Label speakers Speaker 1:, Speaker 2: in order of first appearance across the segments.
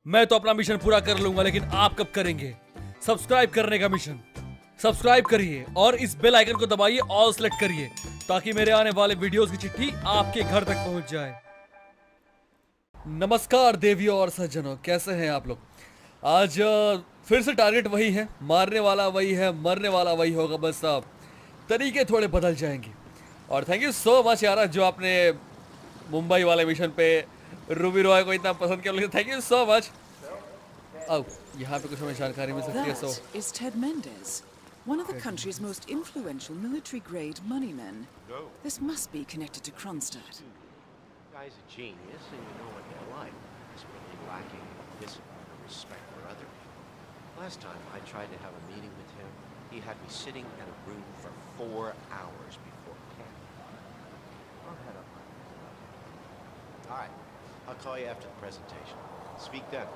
Speaker 1: मैं तो अपना मिशन पूरा कर लूंगा, लेकिन आप कब करेंगे? सब्सक्राइब करने का मिशन। सब्सक्राइब करिए और इस बेल आइकन को दबाइए, ऑल सेलेक्ट करिए, ताकि मेरे आने वाले वीडियोस की चिट्ठी आपके घर तक पहुंच जाए। नमस्कार देवियों और सज्जनों, कैसे हैं आप लोग? आज फिर से टारगेट वही है, मारने वाला वही है, मरने वाला वही होगा, बस तरीके थोड़े बदल जाएंगे। और थैंक यू सो मच यार, जो आपने मुंबई वाले मिशन पे रूबी रॉय को इतना पसंद किया, थैंक यू सो मच। यहाँ पे कुछ हमें जानकारी मिल सकती है।
Speaker 2: That is Ted Mendez, one of the country's most influential military-grade money men. This must be connected to Kronstadt.
Speaker 3: The guy's a genius, and you know what they're like. Desperately lacking in discipline or respect for others. Last time I tried to have a meeting with him, he had me sitting in a room for 4 hours before camp. I'll head up. All right, I'll call you after the presentation. Speak then.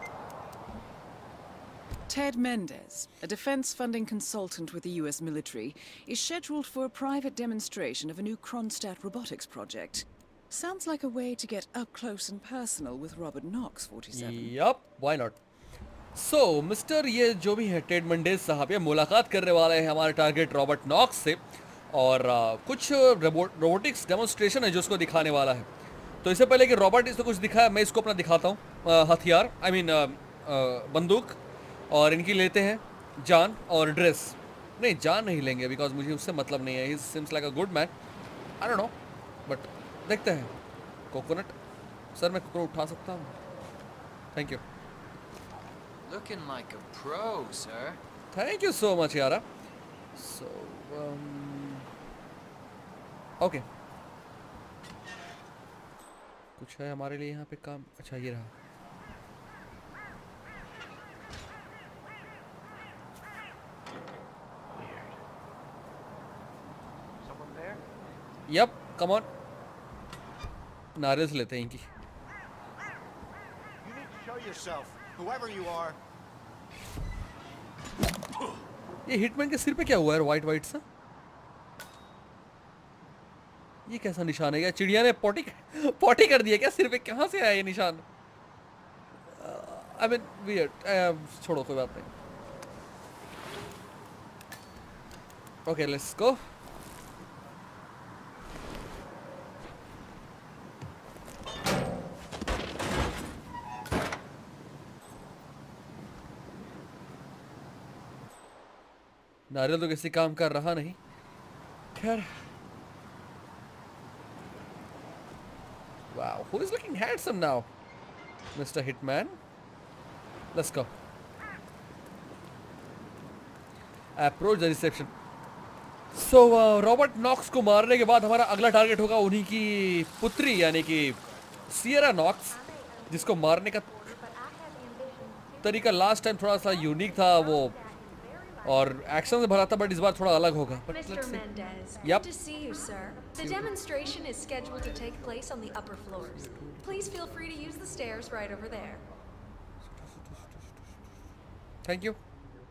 Speaker 2: Ted Mendez, a defense funding consultant with the US military, is scheduled for a private demonstration of a new Kronstadt robotics project. Sounds like a way to get up close and personal with Robert Knox, 47.
Speaker 1: Yup, why not? So, mister ये जो भी है Ted Mendis साहब, ये मुलाकात करने वाले हैं हमारे टारगेट रॉबर्ट नॉक्स से, और कुछ रोबोटिक्स डेमोन्स्ट्रेशन है जो उसको दिखाने वाला है। तो इससे पहले कि रॉबर्ट इसको कुछ दिखाया, मैं इसको अपना दिखाता हूँ हथियार, बंदूक, और इनकी लेते हैं जान और ड्रेस। नहीं, जान नहीं लेंगे बिकॉज मुझे उससे मतलब नहीं है। He seems like a good man, I don't know, but देखते हैं। कोकोनट सर, मैं कोकोनट उठा सकता हूँ? Thank you.
Speaker 4: Looking like a pro, sir.
Speaker 1: Thank you so much यारा। सो ओके, कुछ है हमारे लिए यहाँ पे काम? अच्छा, ये रहा। Yup, come on. नारियल से लेते हैं इनकी।
Speaker 3: You need to show yourself, whoever you are.
Speaker 1: ये हिटमैन के सिर पे क्या हुआ है वाइट वाइट सा? ये कैसा निशान है? क्या चिड़िया ने पॉटी कर दिया क्या सिर पे? कहाँ से आया ये निशान? I mean weird. छोड़ो, कोई बात नहीं। Okay, let's go. नारियल तो किसी काम का रहा नहीं। खैर, wow, who is looking handsome now, Mr. Hitman? Let's go. Approach the reception. So, Robert Knox को मारने के बाद हमारा अगला टारगेट होगा उन्हीं की पुत्री, यानी कि सियरा नॉक्स, जिसको मारने का तरीका लास्ट टाइम थोड़ा सा यूनिक था वो, और एक्शन से भरा था, बट इस बार थोड़ा अलग होगा।
Speaker 5: Mr. Mendez,
Speaker 1: Yep.
Speaker 5: good to see you, sir. The demonstration is scheduled to take place on the upper floors. Please feel free to use the stairs right over there.
Speaker 1: Thank you.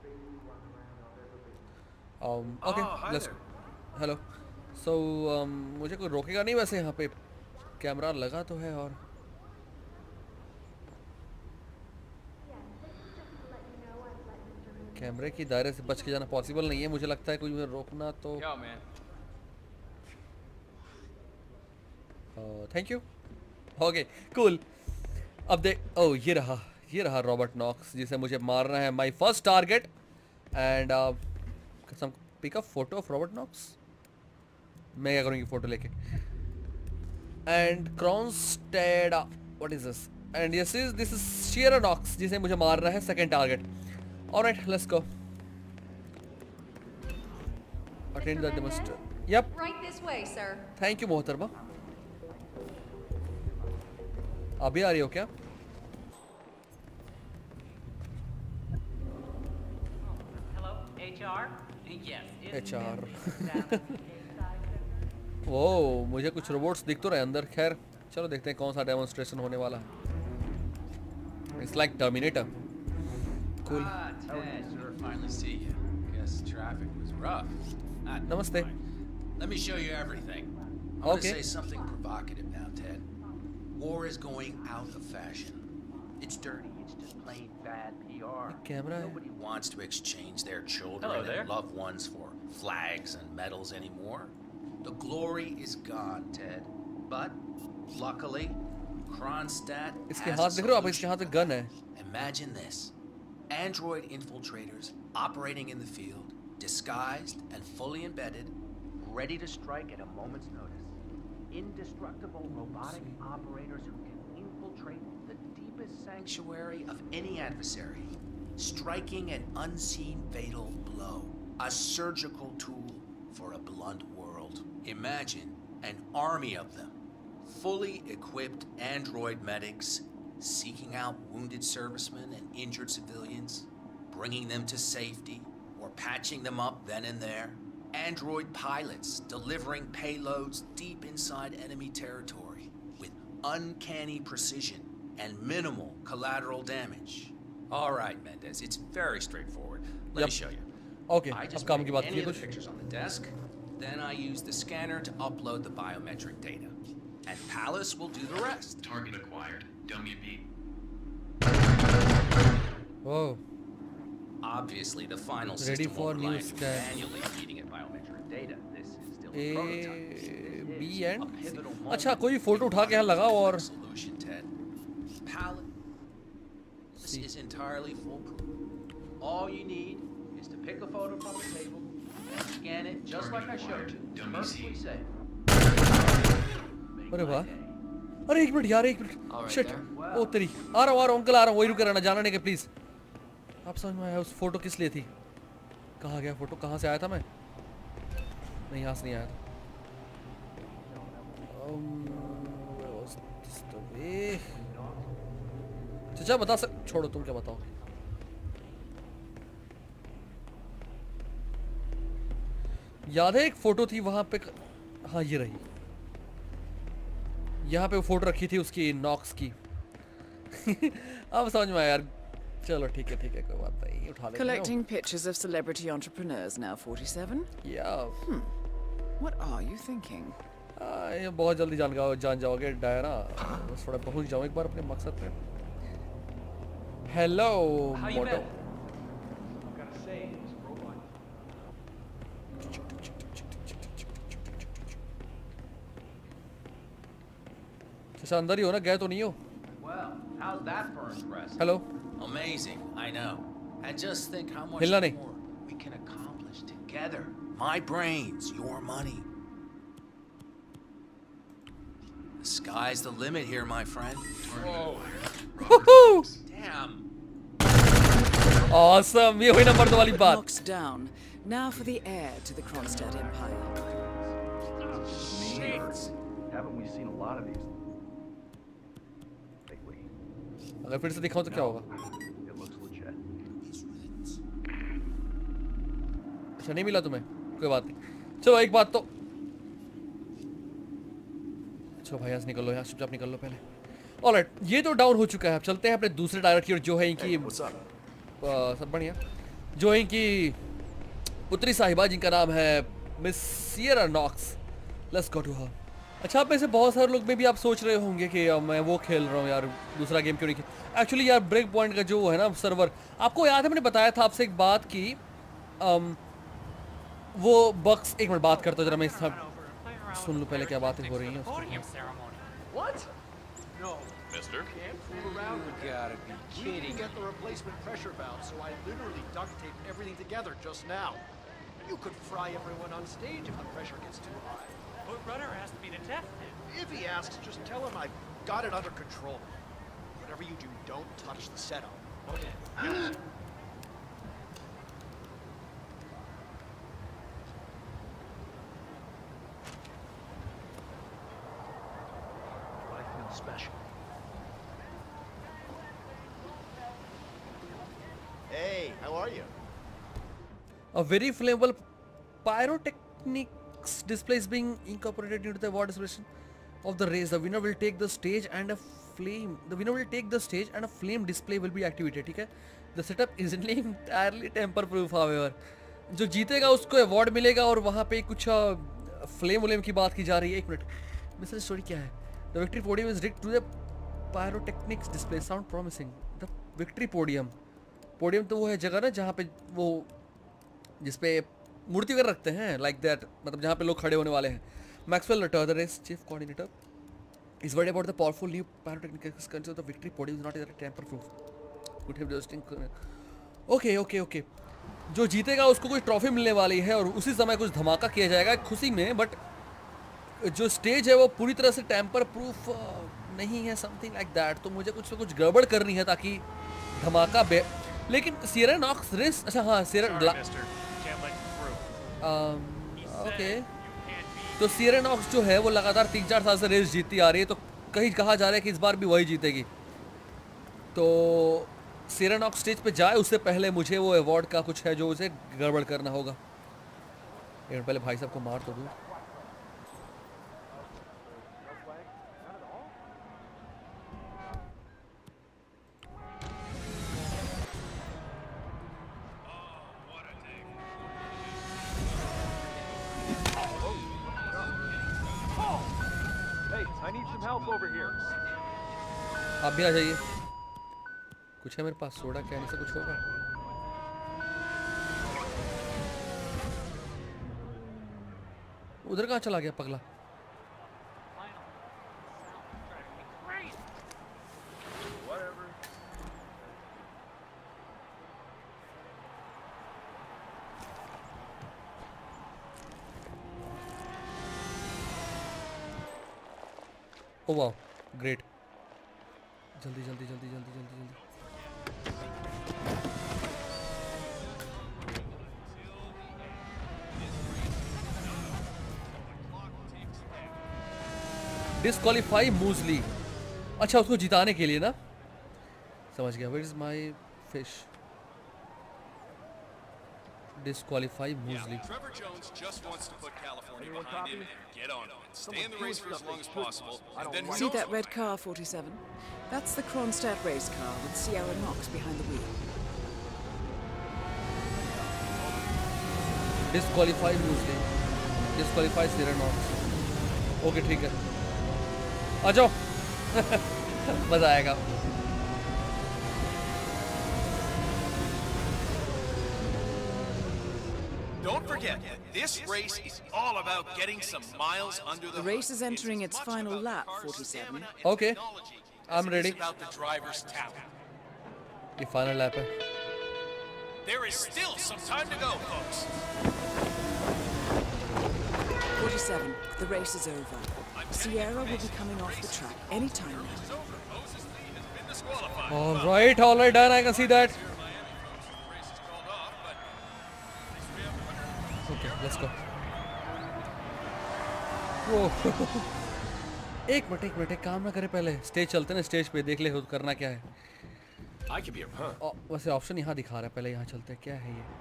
Speaker 1: Okay, let's. Hello. So, मुझे कोई रोकेगा नहीं वैसे? यहाँ पे camera लगा तो है, और कैमरे की दायरे से बच के जाना पॉसिबल नहीं है। मुझे लगता है कोई मुझे रोकना तो। Thank you. Okay, cool. अब देख, ये रहा रॉबर्ट नॉक्स, जिसे मुझे मारना है। My first target. And some pick up photo of Robert Knox. मैं क्या करूँगी फोटो लेके? And Kronstadt, what is this? And this is Sierra Knox, जिसे मुझे मारना है, second target. Alright, let's go. Attend the demonstration. Yep.
Speaker 5: Right this way, sir.
Speaker 1: Thank you, मोहतरमा। अभी आ रही हो क्या?
Speaker 6: Hello, HR? Yes.
Speaker 1: HR. वो मुझे कुछ रोबोट्स दिख तो रहे अंदर। खैर, चलो देखते हैं कौन सा डेमोन्स्ट्रेशन होने वाला है। It's like Terminator. Cool.
Speaker 4: Ted, sure, finally see you. Guess traffic was rough.
Speaker 1: Namaste.
Speaker 4: Let me show you everything. I'm
Speaker 1: Okay.
Speaker 4: gonna say something provocative now, Ted. War is going out of fashion. It's dirty,
Speaker 7: It's just plain bad PR.
Speaker 1: Camera है।
Speaker 7: Nobody wants to exchange their children
Speaker 4: Hello there.
Speaker 7: and loved ones for flags and medals anymore. The glory is gone, Ted. But luckily, Kronstadt
Speaker 1: इसके
Speaker 7: has
Speaker 1: हाथ
Speaker 7: a
Speaker 1: देख रहे हो आप, इसके
Speaker 7: solution.
Speaker 1: हाथ में गन है।
Speaker 7: Imagine this. Android infiltrators operating in the field, disguised and fully embedded, ready to strike at a moment's notice. Indestructible robotic operators who can infiltrate the deepest sanctuary of any adversary, striking an unseen fatal blow. A surgical tool for a blunt world. Imagine an army of them, fully equipped android medics, seeking out wounded servicemen and injured civilians, bringing them to safety, or patching them up then and there. Android pilots delivering payloads deep inside enemy territory with uncanny precision and minimal collateral damage. All right, Mendez, it's very straightforward. Let me show you.
Speaker 1: Okay,
Speaker 7: I
Speaker 1: अब
Speaker 7: just
Speaker 1: काम की
Speaker 7: make
Speaker 1: बात
Speaker 7: any
Speaker 1: की
Speaker 7: of the
Speaker 1: कुछ।
Speaker 7: pictures on the desk, then I use the scanner to upload the biometric data. And Palace will do the rest.
Speaker 8: Target acquired. Dummy beat.
Speaker 1: Oh,
Speaker 7: Obviously, the final
Speaker 1: Ready
Speaker 7: system
Speaker 1: for
Speaker 7: will rely
Speaker 1: new
Speaker 7: on
Speaker 1: scan.
Speaker 7: manually feeding it biometric data. This is still
Speaker 1: A,
Speaker 7: a prototype. This
Speaker 1: B
Speaker 7: is
Speaker 1: and
Speaker 7: a
Speaker 1: C.
Speaker 7: pivotal
Speaker 1: अच्छा,
Speaker 7: moment
Speaker 1: कोई
Speaker 7: in
Speaker 1: photo उठा के यहाँ लगाओ और
Speaker 7: solution, Ted. Palace
Speaker 1: C.
Speaker 7: is entirely foolproof. All you need is to pick a photo from the table and scan it just like I showed you.
Speaker 8: Dummy
Speaker 7: Perfectly
Speaker 8: C.
Speaker 7: safe. Make
Speaker 1: अरे
Speaker 7: my
Speaker 1: वाह।
Speaker 7: day.
Speaker 1: अरे एक minute यार, एक minute. Shit. ओ तेरी। आ रहा हूँ uncle, आ रहा हूँ। वही रुके रहना, जाना नहीं के प्लीज। आप समझ में आया उस फोटो किस लिए थी? कहाँ गया फोटो? कहाँ से आया था मैं? नहीं, यहाँ से नहीं आया था। where was this the way? चाचा बता छोड़ो, तुम क्या बताओ? याद है एक फोटो थी वहां पे, हाँ ये रही। यहाँ पे वो फोटो रखी थी उसकी नॉक्स की। अब समझ में आया यार। चलो ठीक है, कोई बात नहीं, उठा लेते हैं।
Speaker 2: Collecting pictures of celebrity entrepreneurs now 47?
Speaker 1: Yeah.
Speaker 2: What are you thinking?
Speaker 1: ये बहुत जल्दी जान जाओगे डायना। बस थोड़ा पहुंच जाऊं एक बार अपने मकसद पे। हेलो
Speaker 4: How you
Speaker 1: मोटो।
Speaker 4: been? Gotta say, this robot.
Speaker 1: अच्छा अंदर ही हो ना, गए तो नहीं हो?
Speaker 7: Well, how's that for impressive?
Speaker 1: Hello.
Speaker 7: Amazing, I know. And just think how much
Speaker 1: हिलना नहीं।
Speaker 7: more we can accomplish together. My brains, your money. The sky's the limit here, my friend.
Speaker 1: Woohoo!
Speaker 7: Damn.
Speaker 1: Awesome, ये हुई number 2 वाली बात।
Speaker 2: Knocks down. Now for the heir to the Kronstadt Empire.
Speaker 7: Shit.
Speaker 9: Haven't we seen a lot of these lately?
Speaker 1: अगर फिर से दिखाऊं तो क्या होगा?
Speaker 9: It looks legit.
Speaker 1: अच्छा नहीं मिला तुम्हें? कोई बात नहीं। चलो एक बात तो, चलो भाई यहाँ से निकल लो, यहाँ चुपचाप निकल लो पहले। ऑलराइट, ये तो डाउन हो चुका है। अब चलते हैं अपने दूसरे डायरेक्टर की ओर, जो है इनकी सब बढ़िया, जो है इनकी पुत्री साहिबा, जिनका नाम है miss Sierra Knox. Let's go to her. अच्छा, आप में से बहुत सारे लोग में भी आप सोच रहे होंगे कि मैं वो खेल रहा हूँ यार, दूसरा गेम क्यों नहीं खेल। एक्चुअली यार ब्रेक पॉइंट का जो है ना सर्वर, आपको याद है मैंने बताया था आपसे एक बात की, वो बक्स, एक मिनट बात करता हूँ जरा, मैं सुन लूँ पहले क्या बातें हो रही हैं।
Speaker 6: Podium ceremony.
Speaker 3: What? No.
Speaker 8: Mister?
Speaker 3: Can't fool around with
Speaker 4: You gotta be
Speaker 3: We
Speaker 4: kidding
Speaker 3: didn't get
Speaker 4: me.
Speaker 3: the replacement pressure valve, so I literally duct taped everything together just now. You could fry everyone on stage if the pressure gets too high.
Speaker 6: But Rudder asked me to test it.
Speaker 3: If he asks, just tell him I've got it under control. Whatever you do, don't touch the setup. Okay.
Speaker 9: I feel special.
Speaker 3: Hey, how are you?
Speaker 1: A very flammable pyrotechnics display is being incorporated into the award celebration of the race. The winner will take the stage and a flame. The winner will take the stage and a flame display will be activated. ठीक है? The setup isn't entirely tamper-proof, however. जो जीतेगा उसको award मिलेगा और वहाँ पे कुछ फ्लेम व्लेम की बात की जा रही है। एक मिनट, मिस्टर स्टोरी क्या है? The victory podium is rigged to the pyrotechnics display. Sound promising. The victory podium. Podium तो वो है जगह ना जहाँ पे वो जिसपे मूर्ति वगैरह रखते हैं, लाइक दैट, मतलब जहाँ पे लोग खड़े होने वाले हैं। Maxwell Rutter, the race chief coordinator, is word about the powerful new pyrotechnical concept of victory podium is not in tamper proof. Good have jesting. Okay okay okay, जो जीतेगा उसको कोई ट्रॉफी मिलने वाली है और उसी समय कुछ धमाका किया जाएगा खुशी में। बट जो स्टेज है वो पूरी तरह से टेम्पर प्रूफ नहीं है, समथिंग लाइक दैट। तो मुझे कुछ गड़बड़ करनी है ताकि धमाका लेकिन सियरा नॉक्स रेस, अच्छा हाँ सियरा ओके, तो सियरा नॉक्स जो है वो लगातार 3-4 साल से रेस जीतती आ रही है, तो कहीं कहा जा रहा है कि इस बार भी वही जीतेगी। तो सियरा नॉक्स स्टेज पे जाए उससे पहले मुझे वो अवार्ड का कुछ है जो उसे गड़बड़ करना होगा। एक पहले भाई साहब को मार तो दूँ। आप भी आ जाइए, कुछ है मेरे पास सोडा कहने से कुछ होगा। उधर कहाँ चला गया पगला? ओ वाह ग्रेट, जल्दी जल्दी जल्दी जल्दी जल्दी जल्दी। डिस्क्वालीफाई मूजली, अच्छा उसको जिताने के लिए ना, समझ गया। Where is my fish? Disqualify Moosley.
Speaker 10: Trevor Jones just wants to put California behind him and get on him. Stay in the race for as long as possible. And then
Speaker 2: See that red car, 47? That's the Kronstadt race car with Sierra Knox behind the wheel.
Speaker 1: Disqualify Moosley. Disqualify Sierra Knox. Okay, ठीक है। आ जाओ। मजा आएगा।
Speaker 10: Don't forget, this race is all about getting some miles under
Speaker 2: The race is entering its final lap, 47.
Speaker 1: Okay, I'm ready.
Speaker 10: It's about the driver's talent.
Speaker 1: ये final lap है।
Speaker 10: There is still some time to go, folks.
Speaker 2: 47. The race is over. Sierra will be coming off the track any time now.
Speaker 1: All right, done. I can see that. Okay, let's go. एक minute एक काम ना करे, पहले stage चलते ना, stage पे देख ले करना क्या है। वैसे ऑप्शन यहाँ दिखा रहा है, पहले यहाँ चलते हैं। क्या है ये?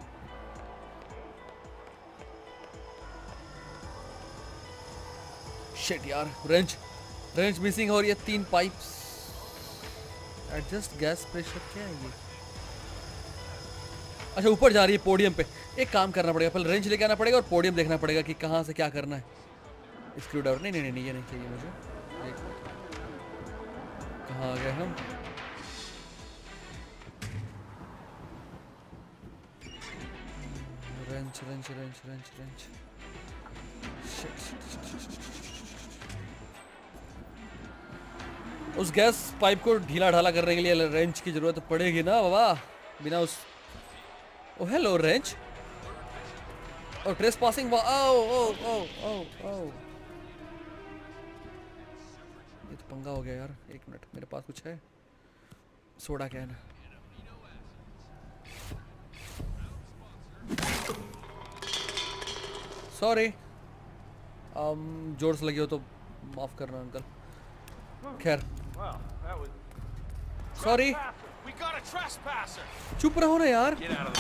Speaker 1: शिट यार, रेंज मिसिंग हो रही है। 3 पाइप्स, एडजस्ट गैस प्रेशर, क्या है ये? अच्छा ऊपर जा रही है पोडियम पे। एक काम करना पड़ेगा, पहले रेंज लेके आना पड़ेगा और पोडियम देखना पड़ेगा कि कहाँ से क्या करना है। स्क्रू ड्राइवर नहीं, ये नहीं चाहिए मुझे। कहाँ आ गए हम? रेंज उस गैस पाइप को ढीला ढाला करने के लिए रेंच की जरूरत पड़ेगी ना बाबा, बिना उस। ओ हेलो रेंच। ओ ट्रेस पासिंग। ओ ये तो पंगा हो गया यार। एक मिनट, मेरे पास कुछ है सोडा कैन। सॉरी, जोर से लगी हो तो माफ करना अंकल। खैर सॉरी, चुप रहो ना यार।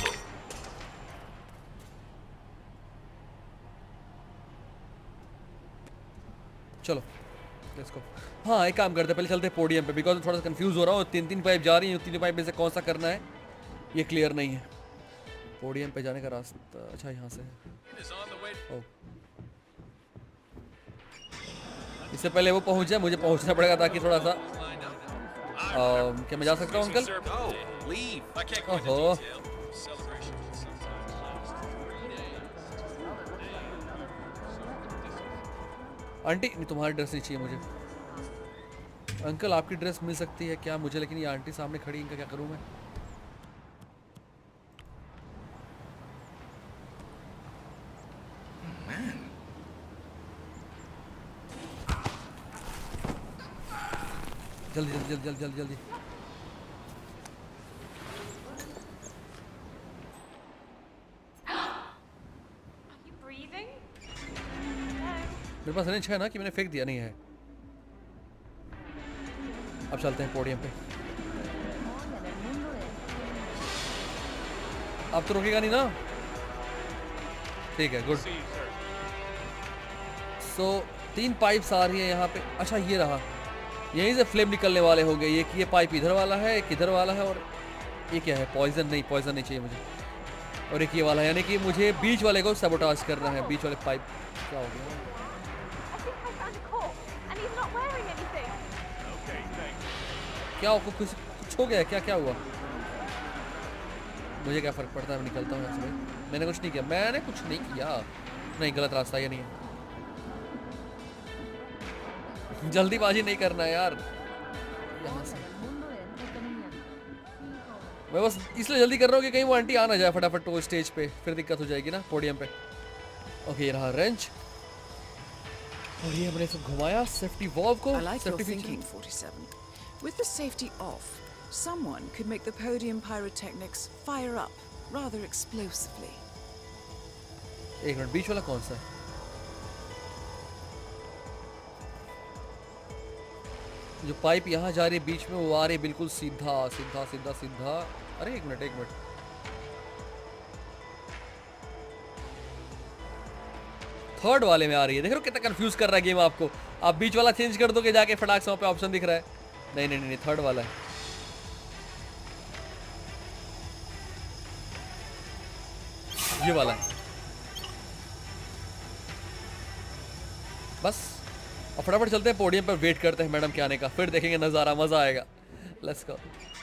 Speaker 1: चलो लेट्स गो। हाँ एक काम करते, पहले चलते पोडियम पे, बिकॉज थोड़ा सा कंफ्यूज हो रहा हूँ। 3 पाइप जा रही हैं, 3 पाइप में से कौन सा करना है ये क्लियर नहीं है। पोडियम पे जाने का रास्ता अच्छा यहाँ से है। इससे पहले वो पहुंच जाए, मुझे पहुंचना पड़ेगा ताकि थोड़ा सा क्या मैं जा सकता हूँ अंकल? ओहो, आंटी नहीं, तुम्हारी ड्रेस नहीं चाहिए मुझे। अंकल आपकी ड्रेस मिल सकती है क्या मुझे, लेकिन ये आंटी सामने खड़ी, इनका क्या करूँ मैं? जल्दी जल्दी जल्दी जल्दी जल्दी जल्दी। मेरे पास रेंज है ना कि मैंने फेंक दिया? नहीं है। अब चलते हैं पोडियम पे। अब तो रुकेगा नहीं ना? ठीक है, गुड। सो 3 पाइप्स आ रही है यहाँ पे। अच्छा ये रहा, यहीं से फ्लेम निकलने वाले होंगे। ये पाइप इधर वाला है, एक इधर वाला है, और ये क्या है? पॉइजन नहीं, पॉइजन नहीं चाहिए मुझे। और एक ये वाला है, यानी कि मुझे बीच वाले को सबोटाज करना है। बीच वाले पाइप क्या हो गया? क्या हो, कुछ हो गया? क्या क्या हुआ? मुझे क्या फर्क पड़ता है, मैं निकलता हूँ यहाँ से। मैंने कुछ नहीं किया, मैंने कुछ नहीं किया। नहीं, गलत रास्ता ये नहीं है। जल्दीबाजी नहीं करना है यार। यहाँ से मैं बस इसलिए जल्दी कर रहा हूँ कि कहीं वो आंटी आ ना जाए फटाफट वो स्टेज पे, फिर दिक्कत हो जाएगी ना पोडियम पे। ओके, ये रहा रेंज, और ये हमने सब घुमाया सेफ्टी वॉल्व को।
Speaker 2: I like your thinking, 47. With the safety off, someone could make the podium pyrotechnics fire up rather explosively.
Speaker 1: एक मिनट, बीच वाला कौन सा है? जो पाइप यहाँ जा रही है बीच में, वो आ रही है बिल्कुल सीधा सीधा सीधा सीधा। अरे एक मिनट, एक मिनट, थर्ड वाले में आ रही है। देख रहे हो कितना कंफ्यूज कर रहा है गेम आपको। आप बीच वाला चेंज कर दोगे जाके, फटाक से वहाँ पे ऑप्शन दिख रहा है। नहीं नहीं नहीं, थर्ड वाला है। ये वाला है बस। और फटाफट चलते हैं पोडियम पर, वेट करते हैं मैडम के आने का, फिर देखेंगे नज़ारा, मज़ा आएगा। Let's go.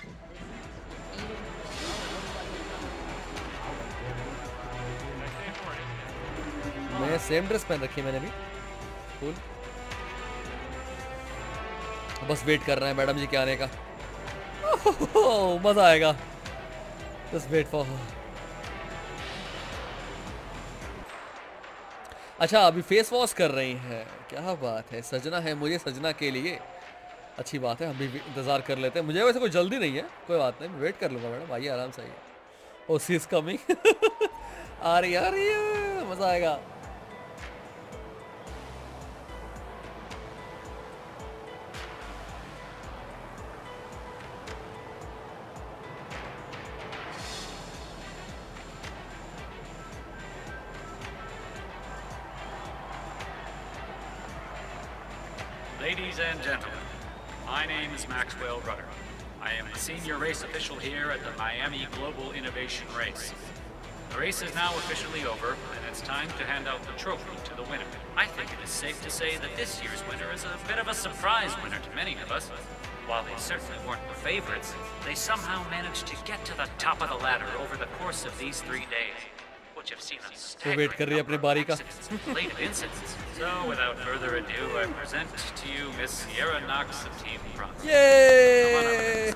Speaker 1: मैं सेम ड्रेस पहन रखी है मैंने भी, कूल। बस वेट कर रहे हैं मैडम जी के आने का। मज़ा आएगा, बस वेट फॉर। अच्छा, अभी फेस वॉश कर रही हैं, क्या बात है। सजना है मुझे, सजना के लिए अच्छी बात है। हम भी इंतज़ार कर लेते हैं। मुझे वैसे कोई जल्दी नहीं है, कोई बात नहीं, मैं वेट कर लूँगा मैडम, आइए आराम से आइए। ओ सी इज कमिंग। आ रही है, मज़ा आएगा।
Speaker 11: Ladies and gentlemen, my name is Maxwell Rudder. I am the senior race official here at the Miami Global Innovation Race. The race is now officially over, and it's time to hand out the trophy to the winner. I think it is safe to say that this year's winner is a bit of a surprise winner to many of us. While they certainly weren't the favorites, they somehow managed to get to the top of the ladder over the course of these 3 days. Which have seen a staggering number of accidents and related incidents. So, without further ado, I present to you Miss Sierra Knox of Team Bronx.
Speaker 1: Yay!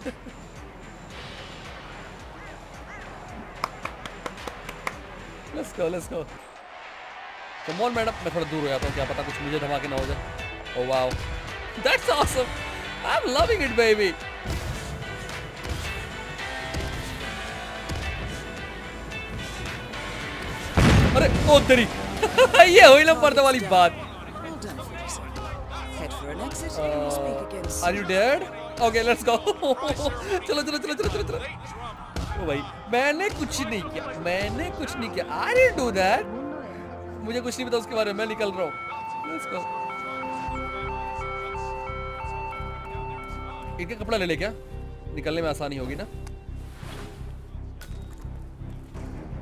Speaker 1: Let's go, let's go. Come on, madam. मैं थोड़ा दूर हो जाता हूँ, क्या पता कुछ मुझे धमाके ना हो जाए। Oh wow, that's awesome. I'm loving it, baby. अरे ओ तेरी। ये हुई ना पर्दा वाली बात। Are you dead? Okay, let's go. चलो चलो चलो चलो चलो चलो। ओ भाई, मैंने कुछ नहीं किया, मैंने कुछ नहीं किया। I didn't do that. मुझे कुछ नहीं पता उसके बारे में, मैं निकल रहा हूँ। Let's go. इनका कपड़ा ले ले क्या? निकलने में आसानी होगी ना?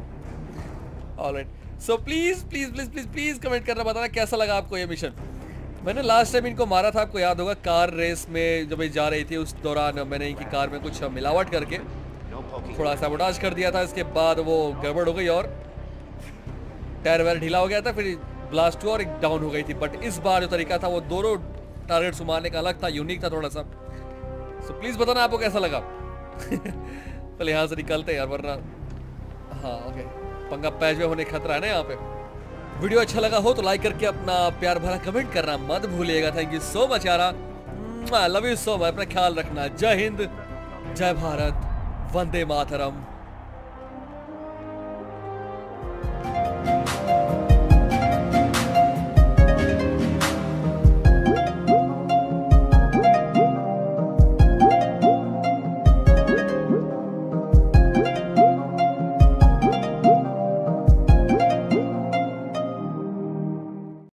Speaker 1: Alright. So please कमेंट करना, बताना कैसा लगा आपको ये मिशन। मैंने लास्ट टाइम इनको मारा था, आपको याद होगा, कार रेस में जब ये जा रही थी उस दौरान मैंने इनकी कार में कुछ मिलावट करके थोड़ा सैबोटाज कर दिया था। इसके बाद वो गड़बड़ हो गई और टायर वायर ढीला हो गया था, फिर ब्लास्ट हुआ और एक डाउन हो गई थी। बट इस बार जो तरीका था वो दोनों टारगेट्स मारने का अलग था, यूनिक था थोड़ा सा। सो प्लीज बताना आपको कैसा लगा। पहले यहाँ से निकलते यार, वरना हाँ ओके पंगा पैच में होने खतरा है ना यहाँ पे। वीडियो अच्छा लगा हो तो लाइक करके अपना प्यार भरा कमेंट करना मत भूलिएगा। थैंक यू सो मच यारा, लव यू सो मच। अपना ख्याल रखना। जय हिंद, जय भारत, वंदे मातरम।